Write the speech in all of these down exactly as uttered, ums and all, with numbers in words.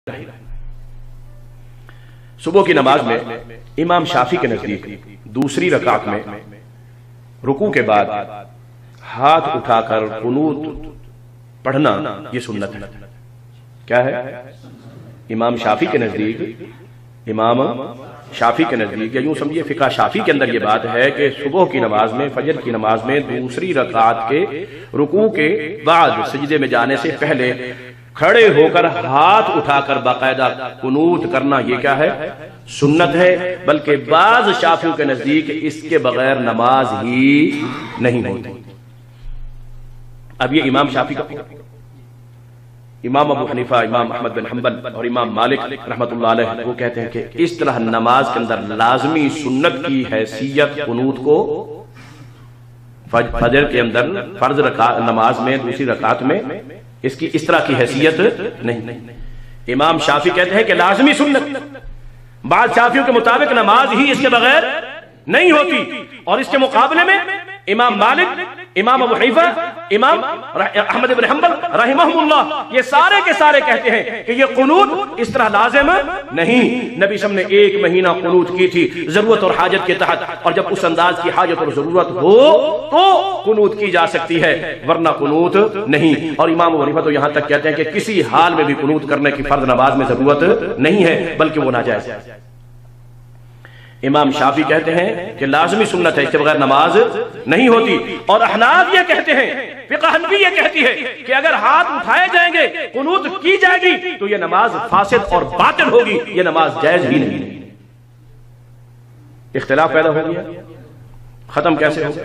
صبح کی نماز میں امام شافعی کے نزدیک دوسری رکعت میں رکوع کے بعد ہاتھ اٹھا کر قنوت پڑھنا یہ سنت ہے۔ کیا ہے؟ امام شافعی کے نزدیک امام شافعی کے نزدیک یا یوں سمجھیے فقہ شافعی کے اندر یہ بات ہے کہ صبح کی نماز میں فجر کی نماز میں دوسری رکعت کے رکوع کے بعد سجدے میں جانے سے پہلے کھڑے ہو کر ہاتھ اٹھا کر باقاعدہ قنوت کرنا یہ کیا ہے؟ سنت ہے، بلکہ بعض شافعیوں کے نزدیک اس کے بغیر نماز ہی نہیں ہوتی۔ اب یہ امام شافعی کا امام ابو حنیفہ، امام احمد بن حنبل اور امام مالک رحمت اللہ علیہ وہ کہتے ہیں کہ اس طرح نماز کے اندر لازمی سنت کی حیثیت قنوت کو فجر کے اندر فرض نماز میں دوسری رکعت میں اس کی اس طرح کی حیثیت نہیں۔ امام شافعی کہتے ہیں کہ لازمی سنت، بعض شافعیوں کے مطابق نماز ہی اس کے بغیر نہیں ہوتی، اور اس کے مقابلے میں امام مالک، امام ابو حنیفہ، امام احمد بن حنبل رحمہم اللہ یہ سارے کے سارے کہتے ہیں کہ یہ قنوت اس طرح لازم نہیں۔ نبی صلی اللہ علیہ وسلم نے ایک مہینہ قنوت کی تھی ضرورت اور حاجت کے تحت، اور جب اس انداز کی حاجت اور ضرورت ہو تو قنوت کی جا سکتی ہے، ورنہ قنوت نہیں۔ اور امام ابو حنیفہ تو یہاں تک کہتے ہیں کہ کسی حال میں بھی قنوت کرنے کی فرض نماز میں ضرورت نہیں ہے، بلکہ وہ ناجائز ہے۔ امام شافعی کہتے ہیں کہ لازمی سنت ہے، اس کے بغیر نماز نہیں ہوتی، اور احناف یہ کہتے ہیں، فقہ حنفی یہ کہتی ہے کہ اگر ہاتھ اٹھائے جائیں گے، قنوت کی جائے گی تو یہ نماز فاسد اور باطل ہوگی، یہ نماز جائز ہی نہیں۔ اختلاف پیدا ہو گیا، ختم کیسے ہو؟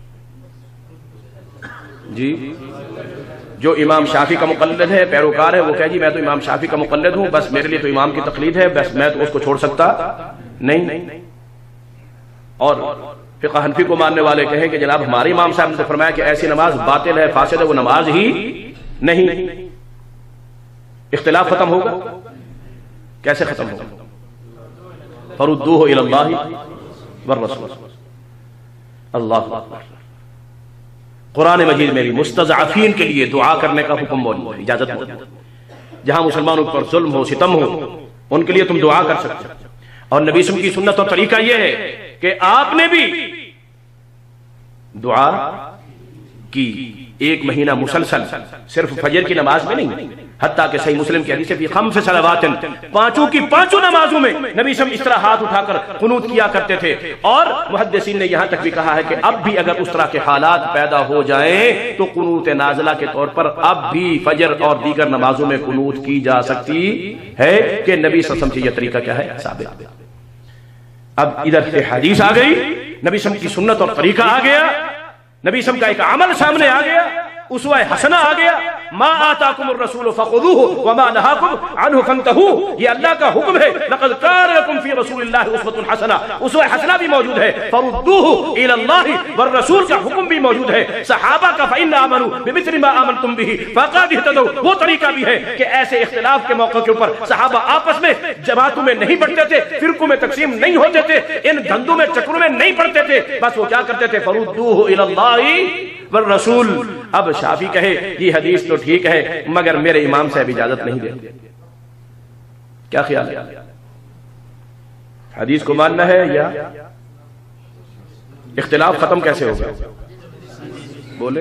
جی جو امام شافعی کا مقلد ہے، پیروکار ہے، وہ کہے جی میں تو امام شافعی کا مقلد ہوں، بس میرے لیے تو امام کی تقلید ہے، بس میں تو اس کو چھوڑ سکتا نہیں۔ اور فقہ حنفی کو ماننے والے کہیں کہ جناب ہمارے امام صاحب نے فرمایا کہ ایسی نماز باطل ہے، فاسد ہے، وہ نماز ہی نہیں۔ اختلاف ختم ہوگا؟ کیسے ختم ہوگا؟ فردوہ الی اللہ والرسول۔ اللہ اکبر۔ قرآن مجید میں بھی مستضعفین کے لیے دعا کرنے کا حکم موجود ہے، اجازت موجود ہے۔ جہاں مسلمانوں پر ظلم ہو، ستم ہو، ان کے لیے تم دعا کر سکتے ہو۔ اور نبی صلی اللہ علیہ وسلم کی سنت اور طریقہ یہ ہے کہ آپ نے بھی دعا کی ایک مہینہ مسلسل، صرف فجر کی نماز میں نہیں، حتیٰ کہ صحیح مسلم کی حدیث ہے خمس صلوات، پانچوں کی پانچوں نمازوں میں نبی صلی اللہ علیہ وسلم اس طرح ہاتھ اٹھا کر قنوت کیا کرتے تھے۔ اور محدثین نے یہاں تک بھی کہا ہے کہ اب بھی اگر اس طرح کے حالات پیدا ہو جائیں تو قنوت نازلہ کے طور پر اب بھی فجر اور دیگر نمازوں میں قنوت کی جا سکتی ہے، کہ نبی صلی اللہ علیہ وسلم سے یہ طریقہ کیا ہے؟ ثابت۔ اب ادھر سے حدیث آ گئی، نبی صلی اللہ علیہ وسلم کی سنت اور طریقہ آ گیا، نبی صلی اللہ علیہ وسلم کا ایک عمل سامنے آ گیا، اسوہ حسنہ آ گیا، ما آتاکم الرسول فخذوہ وما نہاکم عنہ فانتہوا، یہ اللہ کا حکم ہے، لقد کان لکم فی رسول اللہ اسوۃ حسنہ، اسوہ حسنہ بھی موجود ہے، فردوہ الی اللہ والرسول کا حکم بھی موجود ہے، صحابہ کا فإن آمنوا بمثل ما آمنتم بہ فقد اہتدوا، وہ طریقہ بھی ہے کہ ایسے اختلاف کے موقع کے اوپر صحابہ آپس میں جماعتوں میں نہیں بٹتے تھے، فرقوں میں تقسیم نہیں ہوتے تھے، ان دھندوں میں چکروں میں نہیں پڑتے تھے، بس وہ کیا کرتے تھے؟ فردوہ الی اللہ والرسول۔ اب شافعی کہے یہ حدیث تو ٹھیک ہے مگر میرے امام صاحب اجازت نہیں دے، کیا خیال ہے؟ حدیث کو ماننا ہے یا اختلاف ختم کیسے ہوگا؟ بولے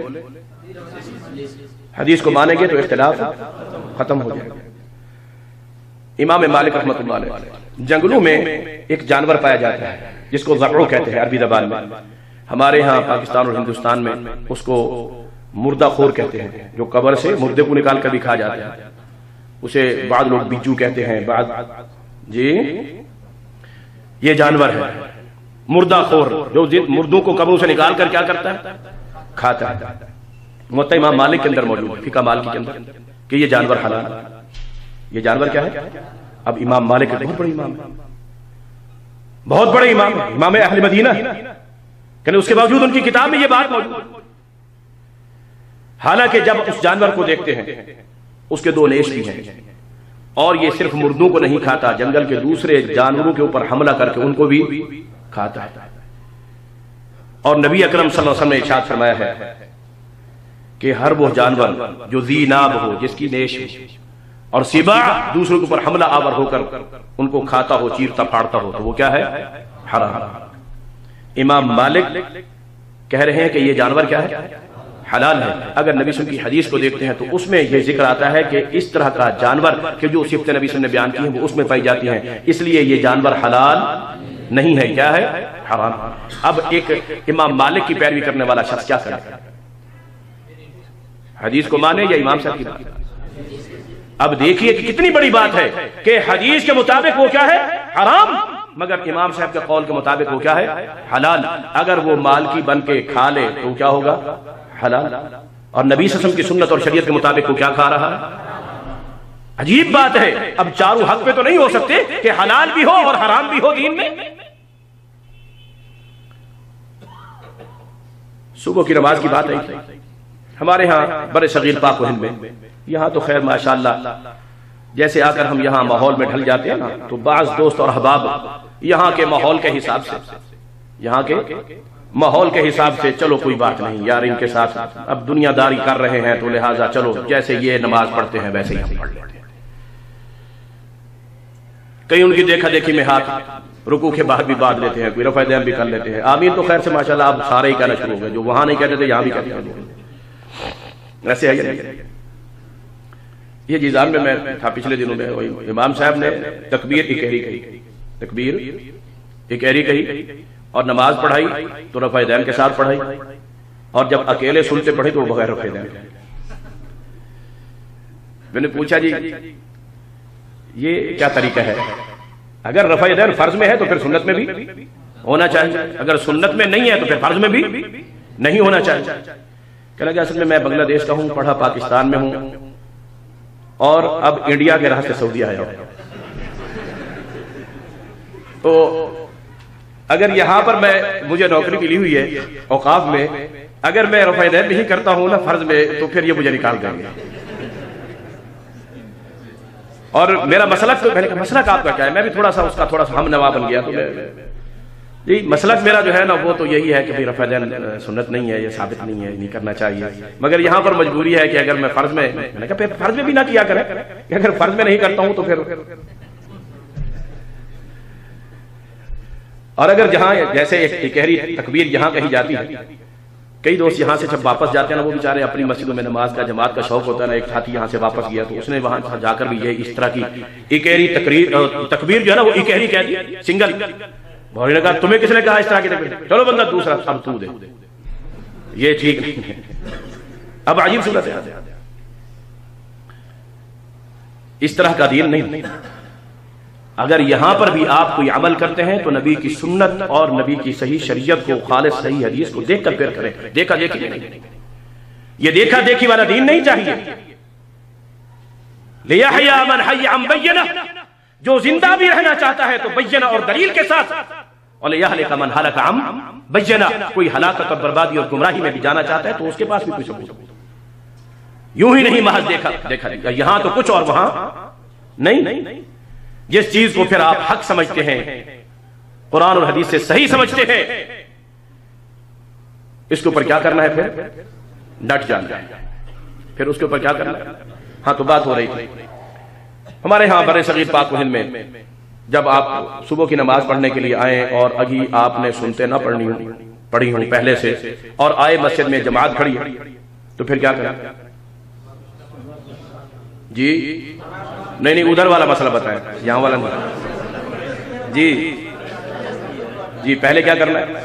حدیث کو مانیں گے تو اختلاف ختم ہو جائے گا۔ امام مالک رحمت اللہ علیہ جنگلوں میں ایک جانور پایا جاتا ہے جس کو ذبح کہتے ہیں عربی زبان میں، ہمارے ہاں پاکستان اور ہندوستان میں اس کو مردہ خور کہتے ہیں، جو قبر سے مردے کو نکال کر بھی کھا جاتا ہے، اسے بعض لوگ بیجو کہتے ہیں، بعض جی یہ جانور ہے مردہ خور، جو مردوں کو قبروں سے نکال کر کیا کرتا ہے؟ کھاتا ہے۔ موطا امام مالک کے اندر موجود ہے، فقہ مالکی کے اندر، کہ یہ جانور حلال ہے۔ یہ جانور کیا ہے؟ اب امام مالک بہت بڑے امام ہے، بہت بڑے امام ہے، امام اہل مدینہ، کہ اس کے باوجود ان کی کتاب میں یہ بات موجود ہے۔ حالانکہ جب اس جانور کو دیکھتے ہیں اس کے دو نیش بھی ہیں، اور یہ صرف مردوں کو نہیں کھاتا، جنگل کے دوسرے جانوروں کے اوپر حملہ کر کے ان کو بھی کھاتا ہے۔ اور نبی اکرم صلی اللہ علیہ وسلم نے ارشاد فرمایا ہے کہ ہر وہ جانور جو ذی ناب ہو، جس کی نیش اور سبا دوسروں کے اوپر حملہ آور ہو کر ان کو کھاتا ہو، چیرتا پھاڑتا ہو، تو وہ کیا ہے؟ حرام۔ امام مالک کہہ رہے ہیں کہ یہ جانور کیا ہے؟ حلال ہے۔ اگر نبی صلی اللہ علیہ وسلم کی حدیث کو دیکھتے ہیں تو اس میں یہ ذکر آتا ہے کہ اس طرح کا جانور کہ جو صفت نبی صلی اللہ علیہ وسلم نے بیان کی ہیں وہ اس میں پائی جاتی ہیں، اس لیے یہ جانور حلال نہیں ہے، کیا ہے؟ حرام۔ اب ایک امام مالک کی پیروی کرنے والا شخص کیا کرے؟ حدیث کو مانے یا امام صاحب کی بات؟ اب دیکھیے کہ کتنی بڑی بات ہے کہ حدیث کے مطابق وہ کیا ہے؟ حرام، مگر امام صاحب کے قول کے مطابق وہ کیا ہے؟ حلال۔ اگر وہ مال کی بن کے کھا لے تو کیا ہوگا؟ حلال۔ اور نبی صلی اللہ علیہ وسلم کی سنت اور شریعت کے مطابق وہ کیا کھا رہا ہے؟ عجیب بات ہے۔ اب چاروں حق پہ تو نہیں ہو سکتے کہ حلال بھی ہو اور حرام بھی ہو دین میں۔ صبح کی نماز کی بات ہے، ہمارے ہاں بڑے صغیر پاک و ہند میں، یہاں تو خیر ماشاءاللہ جیسے آ کر ہم یہاں ماحول میں ڈھل جاتے ہیں نا، تو بعض دوست اور احباب یہاں کے ماحول کے حساب سے یہاں کے ماحول کے حساب سے چلو کوئی بات نہیں یار، ان کے ساتھ اب دنیا داری کر رہے ہیں تو لہٰذا چلو جیسے یہ نماز پڑھتے ہیں ویسے ہی ہم پڑھ لیتے ہیں۔ کئی ان کی دیکھا دیکھی میں ہاتھ رکوع کے بعد بھی باندھ لیتے ہیں، کوئی رفع دین بھی کر لیتے ہیں۔ آمین تو خیر سے ماشاءاللہ اب سارے ہی کہنا شروع ہو گئے، جو وہاں نہیں کہتے تھے یہاں بھی کہتے ہیں۔ ایسے ہے یہ جیزان میں میں تھا پچھلے دنوں میں، امام صاحب نے تکبیر اکہری کہی، تکبیر اکہری کہی اور نماز پڑھائی تو رفع دین کے ساتھ پڑھائی، اور جب اکیلے سنتے پڑھے تو وہ بغیر رفع دین۔ میں نے پوچھا جی یہ کیا طریقہ ہے؟ اگر رفع دین فرض میں ہے تو پھر سنت میں بھی ہونا چاہیے، اگر سنت میں نہیں ہے تو پھر فرض میں بھی نہیں ہونا چاہیے۔ کہنے لگا اصل میں میں بنگلہ دیش کا ہوں، پڑھا پاکستان میں ہوں اور اب انڈیا کے راستے سعودی آیا ہوں، تو اگر یہاں پر میں مجھے نوکری ملی ہوئی ہے اوقاف میں، اگر میں رفع دین نہیں کرتا ہوں نا فرض میں تو پھر یہ مجھے نکال دیں گے۔ اور میرا مسلک تو میں نے کہا مسلک آپ کا کیا ہے؟ میں بھی تھوڑا سا اس کا تھوڑا سا ہم نوا بن گیا، تو جی مسلک میرا جو ہے نا وہ تو یہی ہے کہ بھائی رفع دین سنت نہیں ہے، یہ ثابت نہیں ہے، نہیں کرنا چاہیے، مگر یہاں پر مجبوری ہے کہ اگر میں فرض میں میں نے کہا پھر فرض میں بھی نہ کیا کریں، کہ اگر فرض میں نہیں کرتا ہوں تو پھر، اور اگر جہاں جیسے ایک اکہری تکبیر یہاں کہی جاتی ہے، کئی دوست یہاں سے جب واپس جاتے ہیں نا وہ بیچارے اپنی مسجدوں میں نماز کا جماعت کا شوق ہوتا ہے نا، ایک ساتھی یہاں سے واپس گیا تو اس نے وہاں جا کر بھی یہ اس طرح کی اکہری تقریر تکبیر جو ہے نا وہ اکہری کہہ دی، سنگل۔ بھائی نے کہا تمہیں کس نے کہا اس طرح کی تکبیر؟ چلو بندہ دوسرا اب تو دے، یہ ٹھیک نہیں ہے۔ اب عجیب صورت ہے، اس طرح کا دین نہیں۔ اگر یہاں پر بھی آپ کوئی عمل کرتے ہیں تو نبی کی سنت اور نبی کی صحیح شریعت کو، خالص صحیح حدیث کو دیکھ کر پھر کریں، دیکھا دیکھی نہیں، یہ دیکھا دیکھی والا دین نہیں چاہیے۔ لِيَحْيَا مَنْ حَيَّ عَنْ بَيِّنَةٍ، جو زندہ بھی رہنا چاہتا ہے تو بینہ اور دلیل کے ساتھ، اور لِيَهْلِكَ مَنْ هَلَكَ عَنْ بَيِّنَةٍ، کوئی ہلاکت اور بربادی اور گمراہی میں بھی جانا چاہتا ہے تو اس کے پاس بھی کوئی ثبوت، یوں ہی نہیں محض دیکھا دیکھا یہاں تو کچھ اور وہاں نہیں۔ جس چیز کو پھر آپ حق سمجھتے ہیں، قرآن اور حدیث سے صحیح سمجھتے ہیں، اس کے اوپر کیا کرنا ہے؟ پھر ڈٹ جانا ہے، پھر اس کے اوپر کیا کرنا ہے۔ ہاں تو بات ہو رہی تھی ہمارے ہاں برے صغیر پاک و ہند میں، جب آپ صبح کی نماز پڑھنے کے لیے آئیں اور ابھی آپ نے سنتے نہ پڑھنی ہوں پڑھی ہوں پہلے سے، اور آئے مسجد میں جماعت کھڑی ہے تو پھر کیا کریں؟ جی نہیں نہیں ادھر والا مسئلہ بتائیں، یہاں والا نہیں۔ جی جی پہلے کیا کرنا ہے؟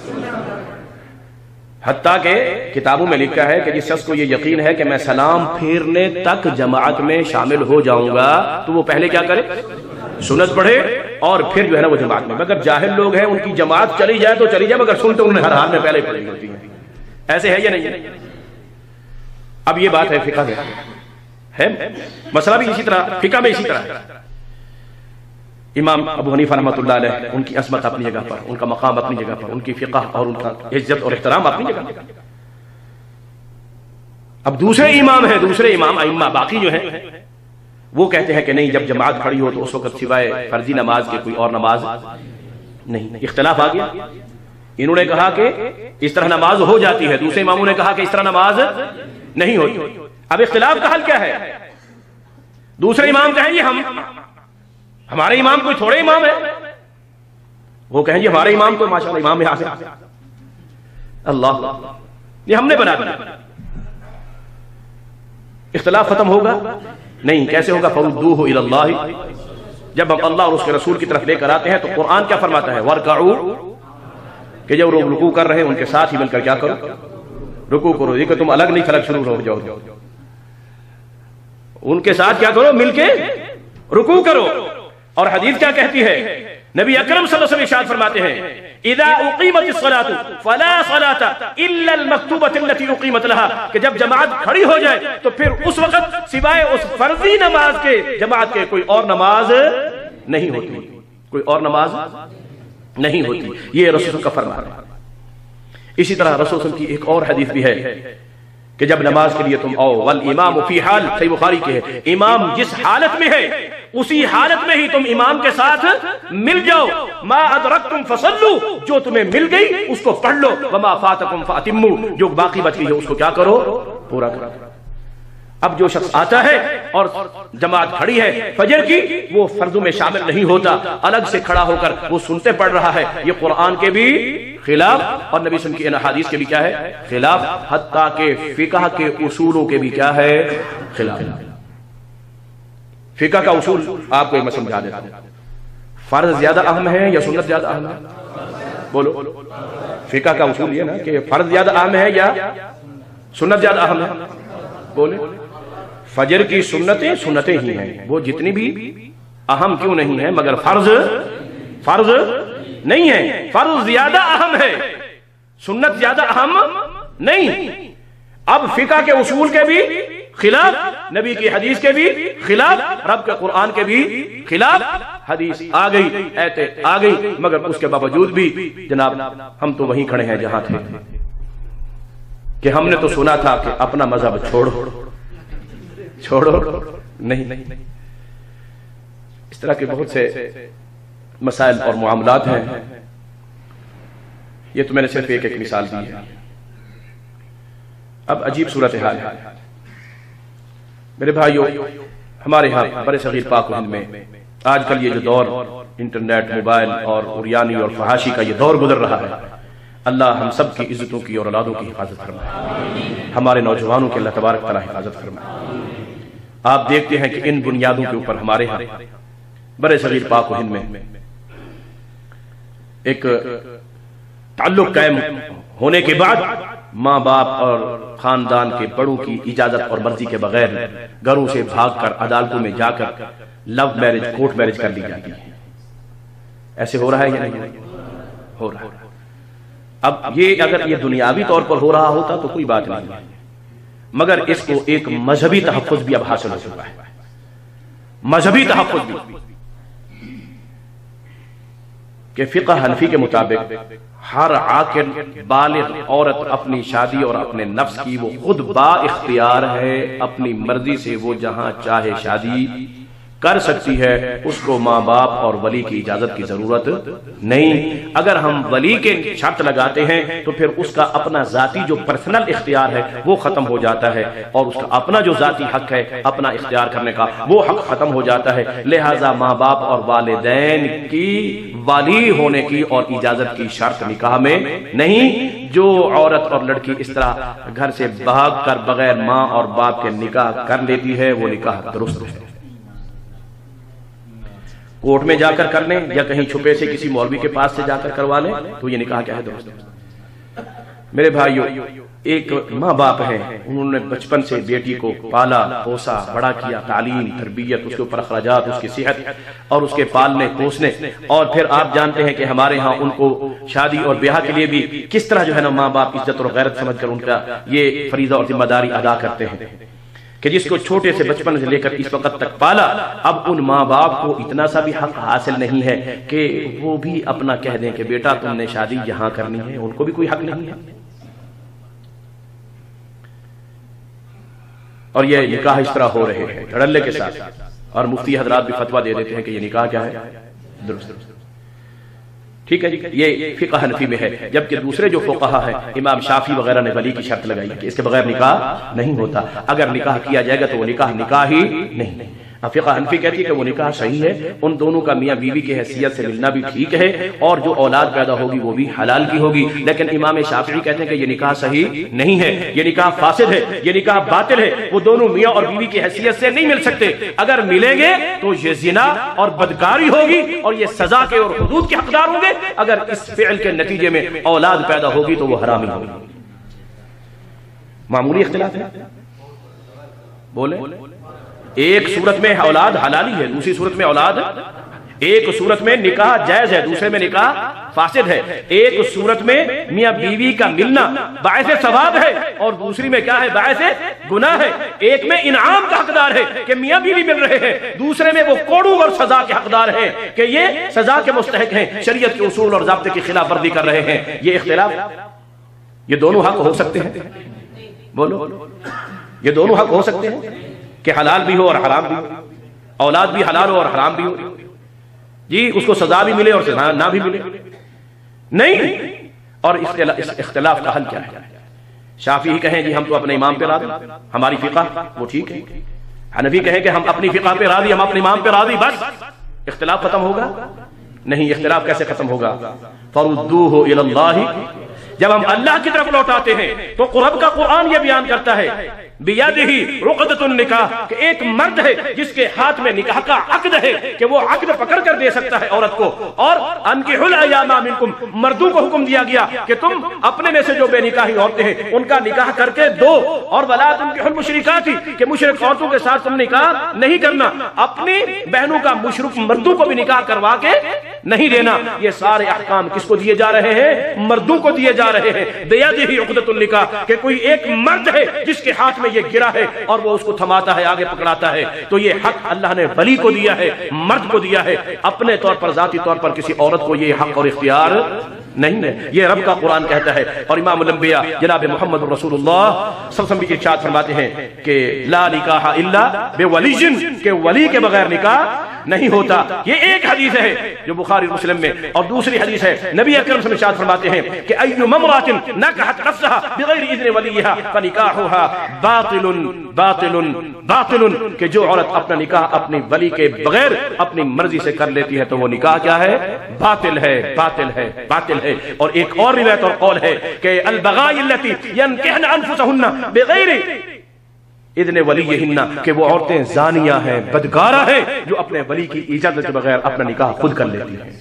حتیٰ کہ کتابوں میں لکھا ہے کہ جس شخص کو یہ یقین ہے کہ میں سلام پھیرنے تک جماعت میں شامل ہو جاؤں گا تو وہ پہلے کیا کرے؟ سنت پڑھے اور پھر جو ہے نا وہ جماعت میں۔ مگر جاہل لوگ ہیں، ان کی جماعت چلی جائے تو چلی جائے، مگر سنتے انہیں ہر حال میں پہلے پڑھی ہوتی ہیں۔ ایسے ہے یا نہیں؟ اب یہ بات ہے فقہ میں ہے، مسئلہ بھی اسی طرح، فقہ میں اسی طرح ہے۔ امام ابو حنیفہ رحمۃ اللہ علیہ، ان کی عظمت اپنی جگہ پر، ان کا مقام اپنی جگہ پر، ان کی فقہ اور ان کا عزت اور احترام اپنی جگہ پر۔ اب دوسرے امام ہیں، دوسرے امام ائمہ باقی جو ہیں وہ کہتے ہیں کہ نہیں، جب جماعت کھڑی ہو تو اس وقت سوائے فرضی نماز کے کوئی اور نماز نہیں۔ اختلاف آ گیا، انہوں نے کہا کہ اس طرح نماز ہو جاتی ہے، دوسرے اماموں نے کہا کہ اس طرح نماز نہیں ہوتی۔ اب اختلاف کا حل کیا ہے؟ دوسرے امام کہیں گے ہم ہمارے امام کوئی تھوڑے امام ہے، وہ کہیں گے ہمارے امام کو ماشاءاللہ امام یہاں سے اللہ، یہ ہم نے بنا دیا۔ اختلاف ختم ہوگا نہیں، کیسے ہوگا؟ فردوہ الی اللہ، جب ہم اللہ اور اس کے رسول کی طرف لے کر آتے ہیں تو قرآن کیا فرماتا ہے؟ وارکعوا، کہ جب لوگ رکوع کر رہے ہیں ان کے ساتھ ہی مل کر کیا کرو؟ رکوع کرو۔ یہ کہ تم الگ نہیں تھلگ شروع ہو جاؤ، ان کے ساتھ کیا کرو؟ مل کے رکوع کرو۔ اور حدیث کیا کہتی ہے؟ نبی اکرم صلی اللہ علیہ وسلم ارشاد فرماتے ہیں اذا اقیمت الصلاۃ فلا صلاۃ الا المکتوبۃ التي اقیمت لها، کہ جب جماعت کھڑی ہو جائے تو پھر اس وقت سوائے اس فرضی نماز کے جماعت کے کوئی اور نماز نہیں ہوتی، کوئی اور نماز نہیں ہوتی۔ یہ رسول کا فرمان ہے۔ اسی طرح رسول کی ایک اور حدیث بھی ہے کہ جب نماز کے لیے تم آؤ، والامام فی حال، صحیح بخاری کے ہے، امام جس حالت میں ہے اسی حالت میں ہی تم امام کے ساتھ مل جاؤ۔ ما ادرکتم فصلوا، جو تمہیں مل گئی اس کو پڑھ لو، وما فاتکم فاتموا، جو باقی بچ گئی ہے اس کو کیا کرو؟ پورا کرو۔ اب جو شخص آتا ہے اور جماعت کھڑی ہے فجر کی، وہ فرضوں میں شامل نہیں ہوتا، الگ سے کھڑا ہو کر وہ سنتے پڑھ رہا ہے، یہ قرآن کے بھی خلاف اور نبی صلی اللہ علیہ وسلم کی ان حدیث کے بھی کیا ہے؟ خلاف، حتیٰ کہ فقہ کے اصولوں کے بھی کیا ہے؟ خلاف۔ فقہ کا اصول آپ کو ایک میں سمجھا دیتا ہوں، فرض زیادہ اہم ہے یا سنت زیادہ اہم ہے؟ بولو۔ فقہ کا اصول یہ نا کہ فرض زیادہ اہم ہے یا سنت زیادہ اہم ہے؟ بولے۔ فجر کی سنتیں سنتیں ہی ہیں، وہ جتنی بھی اہم کیوں نہیں ہیں، مگر فرض فرض نہیں ہے۔ فرض زیادہ اہم ہے، سنت زیادہ اہم نہیں۔ اب فقہ کے اصول کے بھی خلاف، نبی کی حدیث کے بھی خلاف، رب کے قرآن کے بھی خلاف۔ حدیث آ گئی، ایتیں آ گئی، مگر اس کے باوجود بھی جناب ہم تو وہیں کھڑے ہیں جہاں تھے کہ ہم نے تو سنا تھا کہ اپنا مذہب چھوڑو چھوڑو نہیں۔ اس طرح کے بہت سے مسائل اور معاملات ہیں، یہ تو میں نے صرف ایک ایک مثال دی ہے۔ اب عجیب صورتحال ہے میرے بھائیوں، ہمارے ہاں بڑے صغیر پاک و ہند میں آج کل یہ جو دور انٹرنیٹ، موبائل اور عریانی اور فحاشی کا یہ دور گزر رہا ہے، اللہ ہم سب کی عزتوں کی اور اولادوں کی حفاظت فرمائے، ہمارے نوجوانوں کی اللہ تبارک تعالیٰ حفاظت فرمائے۔ آپ دیکھتے ہیں کہ ان بنیادوں کے اوپر ہمارے ہاں بڑے صغیر پاک و ہند میں ایک تعلق قائم ہونے کے بعد ماں باپ اور خاندان کے بڑوں کی اجازت اور مرضی کے بغیر گھروں سے بھاگ کر عدالتوں میں جا کر لو میرج، کورٹ میرج کر لی جاتی ہے۔ ایسے ہو رہا ہے یا نہیں ہو رہا؟ اب یہ اگر یہ دنیاوی طور پر ہو رہا ہوتا تو کوئی بات نہیں، مگر اس کو ایک مذہبی تحفظ بھی اب حاصل ہو چکا ہے، مذہبی تحفظ بھی، کہ فقہ حنفی کے مطابق ہر عاقل بالغ عورت اپنی شادی اور اپنے نفس کی وہ خود با اختیار ہے، اپنی مرضی سے وہ جہاں چاہے شادی کر سکتی ہے، اس کو ماں باپ اور ولی کی اجازت کی ضرورت نہیں۔ اگر ہم ولی کے شرط لگاتے ہیں تو پھر اس کا اپنا ذاتی جو پرسنل اختیار ہے وہ ختم ہو جاتا ہے، اور اس کا اپنا جو ذاتی حق ہے اپنا اختیار کرنے کا وہ حق ختم ہو جاتا ہے۔ لہٰذا ماں باپ اور والدین کی ولی ہونے کی اور اجازت کی شرط نکاح میں نہیں۔ جو عورت اور لڑکی اس طرح گھر سے بھاگ کر بغیر ماں اور باپ کے نکاح کر لیتی ہے وہ نکاح درست ہے، کورٹ میں جا کر کر لیں یا کہیں چھپے سے کسی مولوی کے پاس سے جا کر کروا لیں تو یہ نکاح کیا ہے؟ درست۔ میرے بھائیوں، ایک ماں باپ ہیں، انہوں نے بچپن سے بیٹی کو پالا پوسا بڑا کیا، تعلیم، تربیت، اس کے اوپر اخراجات، اس کی صحت اور اس کے پالنے پوسنے، اور پھر آپ جانتے ہیں کہ ہمارے ہاں ان کو شادی اور بیاہ کے لیے بھی کس طرح جو ہے نا ماں باپ عزت اور غیرت سمجھ کر ان کا یہ فریضہ اور ذمہ داری ادا کرتے ہیں کہ جس کو چھوٹے سے بچپن سے لے کر اس وقت تک پالا، اب ان ماں باپ کو اتنا سا بھی حق حاصل نہیں ہے کہ وہ بھی اپنا کہہ دیں کہ بیٹا تم نے شادی یہاں کرنی ہے، ان کو بھی کوئی حق نہیں ہے۔ اور یہ نکاح اس طرح ہو رہے ہیں دھڑلے کے ساتھ، اور مفتی حضرات بھی فتویٰ دے دیتے ہیں کہ یہ نکاح کیا ہے؟ درست۔ ٹھیک ہے جی، یہ فقہ حنفی میں ہے، جبکہ دوسرے جو فقہا ہیں امام شافعی وغیرہ نے ولی کی شرط لگائی کہ اس کے بغیر نکاح نہیں ہوتا، اگر نکاح کیا جائے گا تو وہ نکاح نکاح ہی نہیں۔ فقہ حنفی کہتی ہے کہ وہ نکاح صحیح ہے، ان دونوں کا میاں بیوی کی حیثیت سے ملنا بھی ٹھیک ہے، اور جو اولاد پیدا ہوگی وہ بھی حلال کی ہوگی۔ لیکن امام شافعی کہتے ہیں کہ یہ نکاح صحیح نہیں ہے، یہ نکاح فاسد ہے، یہ نکاح باطل ہے، وہ دونوں میاں اور بیوی کی حیثیت سے نہیں مل سکتے۔ اگر ملیں گے تو یہ زنا اور بدکاری ہوگی اور یہ سزا کے اور حدود کے حقدار ہوں گے۔ اگر اس فعل کے نتیجے میں اولاد پیدا ہوگی تو وہ حرامی ہوگی۔ معمولی اختلاف ہے، بولے ایک صورت میں اولاد حلالی ہے، دوسری صورت میں اولاد، ایک صورت میں نکاح جائز ہے، دوسرے میں نکاح فاسد ہے۔ ایک صورت میں میاں بیوی کا ملنا باعث ثواب ہے اور دوسری میں کیا ہے؟ باعث گناہ ہے۔ ایک میں انعام کا حقدار ہے کہ میاں بیوی مل رہے ہیں، دوسرے میں وہ کوڑوں اور سزا کے حقدار ہیں کہ یہ سزا کے مستحق ہیں، شریعت کے اصول اور ضابطے کی خلاف ورزی کر رہے ہیں۔ یہ اختلاف، یہ دونوں حق ہو سکتے ہیں؟ بولو، یہ دونوں حق ہو سکتے ہیں کہ حلال بھی ہو اور حرام بھی ہو، اولاد بھی حلال ہو اور حرام بھی ہو، جی اس کو سزا بھی ملے اور سزا نہ بھی ملے؟ نہیں۔ اور اس اختلاف کا حل کیا ہے؟ شافعی کہیں جی ہم تو اپنے امام پہ راضی، ہماری فقہ وہ ٹھیک ہے۔ حنفی کہیں کہ ہم اپنی فقہ پہ راضی، ہم اپنے امام پہ راضی، بس اختلاف ختم ہوگا؟ نہیں، اختلاف کیسے ختم ہوگا؟ فردوہ الی اللہ، جب ہم اللہ کی طرف لوٹاتے ہیں تو قرب کا قرآن یہ بیان کرتا ہے بیدہ عقدۃ النکاح، کہ ایک مرد ہے جس کے ہاتھ میں نکاح کا عقد ہے کہ وہ عقد پکڑ کر دے سکتا ہے عورت کو۔ اور انکحوا الایام منکم، مردوں کو حکم دیا گیا کہ تم اپنے میں سے جو بے نکاحی عورتیں ہیں ان کا نکاح کر کے دو، اور ولا تنکحوا المشرکات، کہ مشرک عورتوں کے ساتھ تم نکاح نہیں کرنا، اپنی بہنوں کا مشرک مردوں کو بھی نکاح کروا کے نہیں دینا۔ یہ سارے احکام کس کو دیے جا رہے ہیں؟ مردوں کو دیے جا رہے ہیں۔ بیدہ عقدۃ النکاح، کہ کوئی ایک مرد ہے جس کے ہاتھ میں یہ گرا ہے اور وہ اس کو تھماتا ہے، آگے پکڑاتا ہے۔ تو یہ حق اللہ نے ولی کو دیا ہے، مرد کو دیا ہے، اپنے طور پر ذاتی طور پر کسی عورت کو یہ حق اور اختیار نہیں ہے۔ یہ رب کا قرآن کہتا ہے۔ اور امام الانبیاء جناب محمد رسول اللہ صلی اللہ علیہ وسلم بھی ارشاد فرماتے ہیں کہ لا نکاح الا بولی، کہ ولی کے بغیر نکاح نہیں ہوتا۔ یہ ایک حدیث ہے جو بخاری مسلم میں، اور دوسری حدیث ہے نبی اکرم صلی اللہ علیہ وسلم ارشاد فرماتے ہیں کہ ایما امرأۃ نکحت نفسها بغیر اذن ولیها فنکاحها باطل باطل باطل، کہ جو عورت اپنا نکاح اپنی ولی کے بغیر اپنی مرضی سے کر لیتی ہے تو وہ نکاح کیا ہے؟ باطل ہے، باطل ہے، باطل ہے۔ اور ایک اور روایت اور قول ہے کہ البغائی التی ینکحن انفسهن بغیر اذن ولیہن، کہ وہ عورتیں زانیہ ہیں، بدکارہ ہیں، جو اپنے ولی کی اجازت کے بغیر اپنا نکاح خود کر لیتی ہیں۔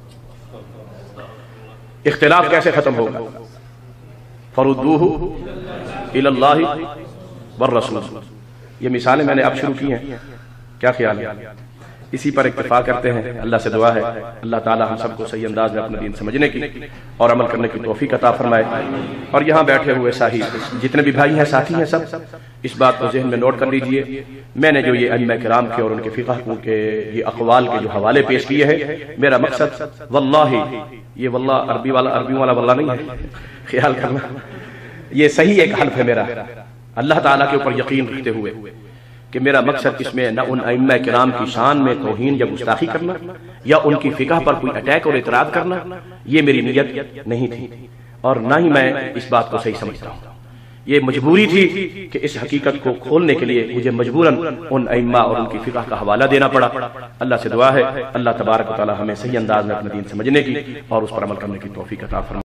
اختلاف کیسے ختم ہوگا؟ فردوہ الی اللہ والرسول۔ یہ مثالیں میں نے اب شروع کی ہیں، کیا خیال ہے؟ اسی پر اکتفا کرتے ہیں۔ اللہ سے دعا ہے اللہ تعالی ہم سب کو صحیح انداز میں اپنا دین سمجھنے کی اور عمل کرنے کی توفیق عطا فرمائے۔ اور یہاں بیٹھے ہوئے ساتھی جتنے بھی بھائی ہیں، ساتھی ہیں، سب اس بات کو ذہن میں نوٹ کر لیجئے، میں نے جو یہ ائمہ کرام کے اور ان کے فقہ کے یہ اقوال کے جو حوالے پیش کیے ہیں، میرا مقصد واللہ، یہ واللہ عربی والا عربی والا واللہ نہیں ہے، خیال کرنا، یہ صحیح ایک حلف ہے میرا اللہ تعالیٰ کے اوپر یقین رکھتے ہوئے، کہ میرا مقصد اس میں نہ ان ائمہ کرام کی شان میں توہین یا گستاخی کرنا یا ان کی فقہ پر کوئی اٹیک اور اعتراض کرنا، یہ میری نیت نہیں تھی، اور نہ ہی میں اس بات کو صحیح سمجھتا ہوں۔ یہ مجبوری تھی کہ اس حقیقت کو کھولنے کے لیے مجھے مجبوراً ان ائمہ اور ان کی فقہ کا حوالہ دینا پڑا۔ اللہ سے دعا ہے اللہ تبارک و تعالی ہمیں صحیح انداز میں اپنا دین سمجھنے کی اور اس پر عمل کرنے کی توفیق عطا فرمائے۔